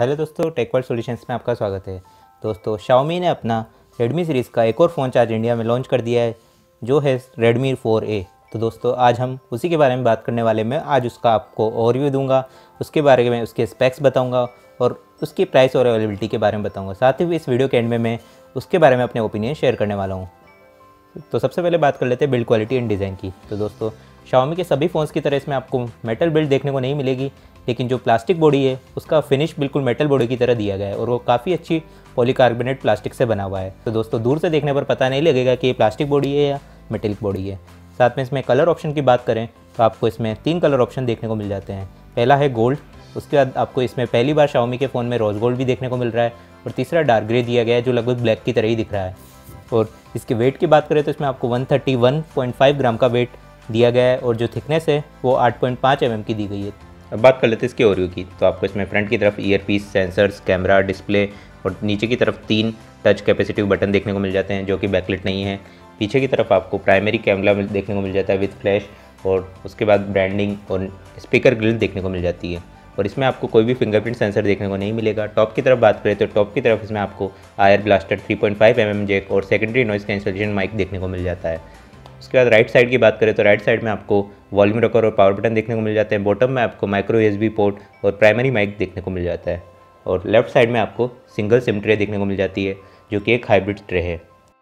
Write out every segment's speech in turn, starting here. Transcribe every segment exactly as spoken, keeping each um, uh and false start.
Hello दोस्तों, tech world solutions में आपका स्वागत है। दोस्तों, Xiaomi ने अपना Redmi सीरीज़ का एक और फ़ोन आज इंडिया में लॉन्च कर दिया है, जो है Redmi फोर ए। तो दोस्तों, आज हम उसी के बारे में बात करने वाले। मैं आज उसका आपको ओवरव्यू दूंगा, उसके बारे में उसके स्पेक्स बताऊंगा और उसकी प्राइस और अवेलेबिलिटी के बारे में बताऊंगा। साथ ही इस वीडियो के एंड में मैं उसके बारे में अपने ओपिनियन शेयर करने वाला हूँ। तो सबसे पहले बात कर लेते हैं बिल्ड क्वालिटी एंड डिज़ाइन की। तो दोस्तों, Xiaomi के सभी फ़ोन्स की तरह इसमें आपको मेटल बिल्ड देखने को नहीं मिलेगी, लेकिन जो प्लास्टिक बॉडी है उसका फिनिश बिल्कुल मेटल बॉडी की तरह दिया गया है और वो काफ़ी अच्छी पॉलीकार्बोनेट प्लास्टिक से बना हुआ है। तो दोस्तों, दूर से देखने पर पता नहीं लगेगा कि ये प्लास्टिक बॉडी है या मेटलिक बॉडी है। साथ में इसमें कलर ऑप्शन की बात करें तो आपको इसमें तीन कलर ऑप्शन देखने को मिल जाते हैं। पहला है गोल्ड, उसके बाद आपको इसमें पहली बार Xiaomi के फ़ोन में रोज़ गोल्ड भी देखने को मिल रहा है और तीसरा डार्क ग्रे दिया गया है जो लगभग ब्लैक की तरह ही दिख रहा है। और इसके वेट की बात करें तो इसमें आपको one thirty one point five gram का वेट दिया गया है और जो थिकनेस है वो आठ पॉइंट फाइव एम एम की दी गई है। अब बात कर लेते हैं इसके ओवरव्यू की। तो आपको इसमें फ्रंट की तरफ ईयरपीस, सेंसर्स, कैमरा, डिस्प्ले और नीचे की तरफ तीन टच कैपेसिटिव बटन देखने को मिल जाते हैं जो कि बैकलाइट नहीं है। पीछे की तरफ आपको प्राइमरी कैमरा देखने को मिल जाता है विद फ्लैश और उसके बाद ब्रांडिंग और स्पीकर ग्रिल देखने को मिल जाती है। और इसमें आपको कोई भी फिंगरप्रिंट सेंसर देखने को नहीं मिलेगा। टॉप की तरफ बात करें तो टॉप की तरफ इसमें आपको IR blaster three point five M M jack और सेकेंडरी नॉइस कैंसलेशन माइक देखने को मिल जाता है। उसके बाद राइट साइड की बात करें तो राइट साइड में आपको वॉल्यूम रॉकर और पावर बटन देखने को मिल जाते हैं। बॉटम में आपको माइक्रो यूएसबी पोर्ट और प्राइमरी माइक देखने को मिल जाता है और लेफ्ट साइड में आपको सिंगल सिम ट्रे देखने को मिल जाती है जो कि एक हाइब्रिड ट्रे है।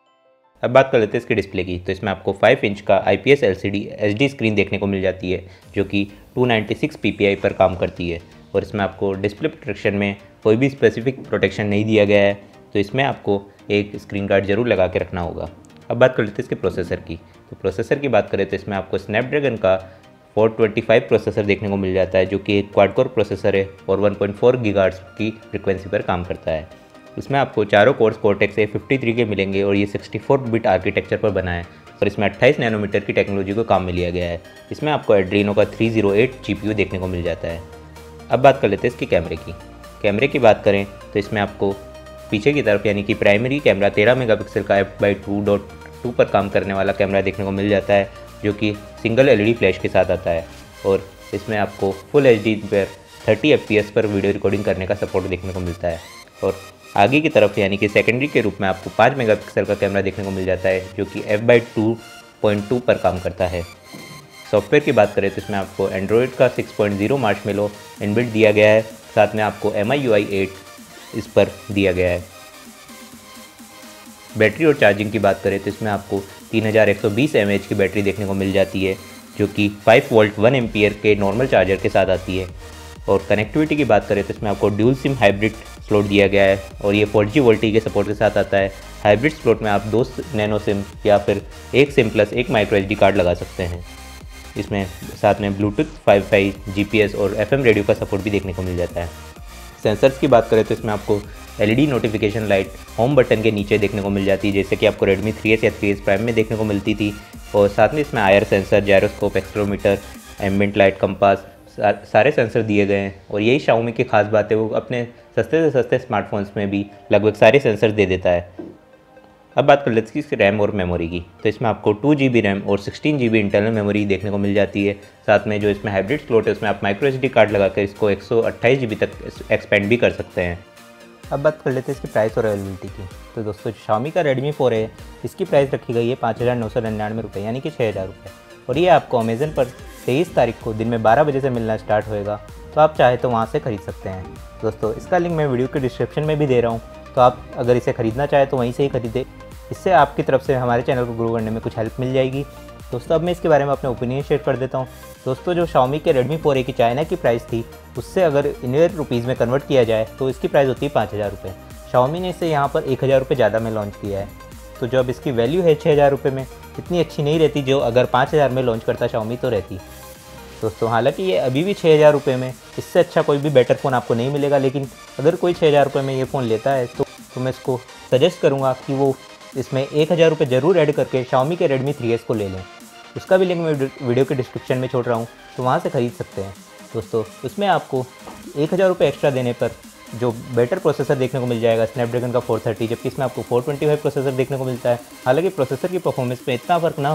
अब बात कर लेते हैं इसके डिस्प्ले की। तो इसमें आपको फाइव इंच का I P S L C D H D screen देखने को मिल जाती है जो कि two ninety six P P I पर काम करती है और इसमें आपको डिस्प्ले प्रोटेक्शन में कोई भी स्पेसिफिक प्रोटेक्शन नहीं दिया गया है, तो इसमें आपको एक स्क्रीन गार्ड जरूर लगा के रखना होगा। अब बात कर लेते हैं इसके प्रोसेसर की। तो प्रोसेसर की बात करें तो इसमें आपको स्नैपड्रैगन का फोर ट्वेंटी फाइव प्रोसेसर देखने को मिल जाता है जो कि एक क्वाड कोर प्रोसेसर है और वन पॉइंट फोर गीगाहर्ट्ज़ की फ्रिक्वेंसी पर काम करता है। इसमें आपको चारों cores cortex A fifty three के मिलेंगे और ये सिक्सटी फोर बिट आर्किटेक्चर पर बना है और इसमें अट्ठाईस नैनोमीटर की टेक्नोलॉजी को काम में लिया गया है। इसमें आपको एड्रीनो का three zero eight G P U देखने को मिल जाता है। अब बात कर लेते हैं इसके कैमरे की। कैमरे की बात करें तो इसमें आपको पीछे की तरफ यानी कि प्राइमरी कैमरा तेरह मेगापिक्सल का F by two dot two पर काम करने वाला कैमरा देखने को मिल जाता है जो कि single L E D flash के साथ आता है और इसमें आपको फुल एच डी पर थर्टी एफ पी एस पर वीडियो रिकॉर्डिंग करने का सपोर्ट देखने को मिलता है। और आगे की तरफ यानी कि सेकेंडरी के रूप में आपको पाँच मेगापिक्सल का कैमरा देखने को मिल जाता है जो कि F by two point two पर काम करता है। सॉफ्टवेयर की बात करें तो इसमें आपको एंड्रॉयड का six point zero marshmallow inbuilt दिया गया है, साथ में आपको M I U I eight इस पर दिया गया है। बैटरी और चार्जिंग की बात करें तो इसमें आपको तीन हज़ार एक सौ बीस एम ए एच की बैटरी देखने को मिल जाती है जो कि फाइव वोल्ट वन एम्पियर के नॉर्मल चार्जर के साथ आती है। और कनेक्टिविटी की बात करें तो इसमें आपको ड्यूल सिम हाइब्रिड स्लॉट दिया गया है और ये फोर जी वोल्टी के सपोर्ट के साथ आता है। हाइब्रिड स्लॉट में आप दो नैनो सिम या फिर एक सिम प्लस एक माइक्रो एच डी कार्ड लगा सकते हैं। इसमें साथ में Bluetooth five five G P S और एफ एम रेडियो का सपोर्ट भी देखने को मिल जाता है। सेंसर्स की बात करें तो इसमें आपको L E D notification light home button के नीचे देखने को मिल जाती है जैसे कि आपको Redmi थ्री एस या थ्री एस प्राइम में देखने को मिलती थी। और साथ में इसमें IR sensor, gyroscope, accelerometer, ambient light, compass सारे सेंसर दिए गए हैं और यही Xiaomi की खास बात है, वो अपने सस्ते से सस्ते स्मार्टफोन्स में भी लगभग सारे सेंसर दे देता है। अब बात कर लेते हैं इसकी रैम और मेमोरी की। तो इसमें आपको टू जी बी रैम और sixteen G B internal memory देखने को मिल जाती है। साथ में जो इसमें हाइब्रिड स्लॉट है उसमें आप माइक्रो एच डी कार्ड लगाकर इसको एक सौ अट्ठाईस जी बी तक एक्सपेंड भी कर सकते हैं। अब बात कर लेते हैं इसकी प्राइस और अवेलेबिलिटी की। तो दोस्तों, Xiaomi का Redmi फोर है, इसकी प्राइस रखी गई है पाँच हज़ार नौ सौ निन्यानवे रुपये यानी कि छः हज़ार रुपये और ये आपको अमेज़न पर तेईस तारीख को दिन में बारह बजे से मिलना स्टार्ट होएगा, तो आप चाहे तो वहाँ से खरीद सकते हैं। दोस्तों, इसका लिंक मैं वीडियो के डिस्क्रिप्शन में भी दे रहा हूँ, तो आप अगर इसे ख़रीदना चाहें तो वहीं से ही खरीदें। इससे आपकी तरफ से हमारे चैनल को ग्रो करने में कुछ हेल्प मिल जाएगी। दोस्तों, अब मैं इसके बारे में अपने ओपिनियन शेयर कर देता हूँ। दोस्तों, जो Xiaomi के Redmi फोर ए की चाइना की प्राइस थी उससे अगर इंडियन रुपीज़ में कन्वर्ट किया जाए तो इसकी प्राइस होती है पाँच हज़ार रुपये। Xiaomi ने इसे यहाँ पर एक हज़ार रुपये ज़्यादा में लॉन्च किया है, तो जो अब इसकी वैल्यू है छः हज़ार रुपये में इतनी अच्छी नहीं रहती जो अगर पाँच हज़ार में लॉन्च करता Xiaomi तो रहती। दोस्तों, हालांकि ये अभी भी छः हज़ार रुपये में इससे अच्छा कोई भी बेटर फ़ोन आपको नहीं मिलेगा, लेकिन अगर कोई छः हज़ार रुपये में ये फ़ोन लेता है तो, तो मैं इसको सजेस्ट करूँगा कि वो इसमें एक हज़ार रुपये ज़रूर ऐड करके Xiaomi के Redmi थ्री एस को ले लें। उसका भी लिंक मैं वीडियो के डिस्क्रिप्शन में छोड़ रहा हूँ, तो वहाँ से ख़रीद सकते हैं। दोस्तों, उसमें आपको एक हज़ार रुपये एक्स्ट्रा देने पर जो बेटर प्रोसेसर देखने को मिल जाएगा स्नैपड्रैगन का फोर थर्टी, जबकि इसमें आपको फोर ट्वेंटी फाइव प्रोसेसर देखने को मिलता है। हालांकि प्रोसेसर की परफॉर्मेंस में इतना फ़र्क ना हो,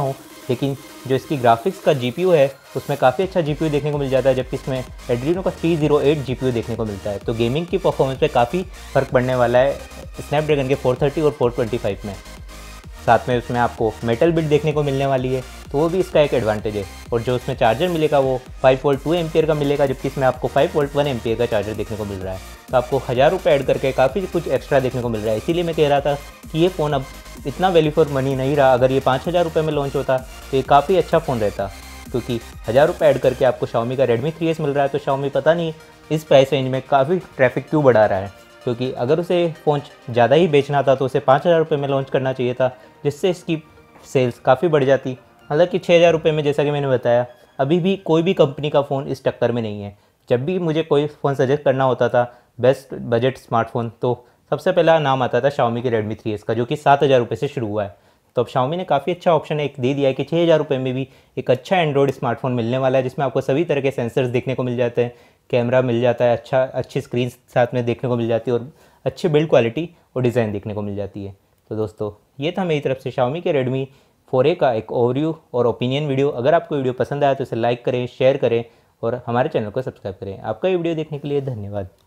लेकिन जो इसकी ग्राफिक्स का जीपीयू है उसमें काफ़ी अच्छा जीपीयू देखने को मिल जाता है, जबकि इसमें एड्रीनो का थ्री ज़ीरो एट जीपीयू देखने को मिलता है। तो गेमिंग की परफॉर्मेंस पे काफ़ी फ़र्क पड़ने वाला है स्नैपड्रैगन के फोर थर्टी और फोर ट्वेंटी फाइव में। साथ में उसमें आपको मेटल बिट देखने को मिलने वाली है, तो वो भी इसका एक एडवांटेज है। और जो उसमें चार्जर मिलेगा वो फाइव वोल्ट टू एम्पियर का मिलेगा, जबकि इसमें आपको फाइव वोल्ट वन एम्पियर का चार्जर देखने को मिल रहा है। तो आपको हज़ार रुपये ऐड करके काफ़ी कुछ एक्स्ट्रा देखने को मिल रहा है। इसीलिए मैं कह रहा था कि ये फ़ोन अब इतना वैल्यू फॉर मनी नहीं रहा। अगर ये पाँच हज़ार रुपये में लॉन्च होता तो ये काफ़ी अच्छा फ़ोन रहता, क्योंकि हज़ार रुपये ऐड करके आपको शाओमी का रेडमी थ्री एस मिल रहा है। तो शाओमी पता नहीं इस प्राइस रेंज में काफ़ी ट्रैफिक क्यों बढ़ा रहा है, क्योंकि अगर उसे फ़ोन ज़्यादा ही बेचना था तो उसे पाँच हज़ार रुपये में लॉन्च करना चाहिए था, जिससे इसकी सेल्स काफ़ी बढ़ जाती। हालांकि छः हज़ार रुपये में, जैसा कि मैंने बताया, अभी भी कोई भी कंपनी का फ़ोन इस टक्कर में नहीं है। जब भी मुझे कोई फ़ोन सजेस्ट करना होता था बेस्ट बजट स्मार्टफोन, तो सबसे पहला नाम आता था शाओमी के रेडमी थ्री एस का, जो कि सात हज़ार रुपये से शुरू हुआ है। तो अब शाओमी ने काफ़ी अच्छा ऑप्शन एक दे दिया है कि छः हज़ार रुपये में भी एक अच्छा एंड्रॉयड स्मार्टफोन मिलने वाला है, जिसमें आपको सभी तरह के सेंसर्स देखने को मिल जाते हैं, कैमरा मिल जाता है, अच्छा अच्छी स्क्रीन साथ में देखने को मिल जाती है और अच्छी बिल्ड क्वालिटी और डिज़ाइन देखने को मिल जाती है। तो दोस्तों, ये था मेरी तरफ से शाओमी के रेडमी फोर ए का एक ओवरव्यू और ओपिनियन वीडियो। अगर आपको वीडियो पसंद आया तो इसे लाइक करें, शेयर करें और हमारे चैनल को सब्सक्राइब करें। आपका ये वीडियो देखने के लिए धन्यवाद।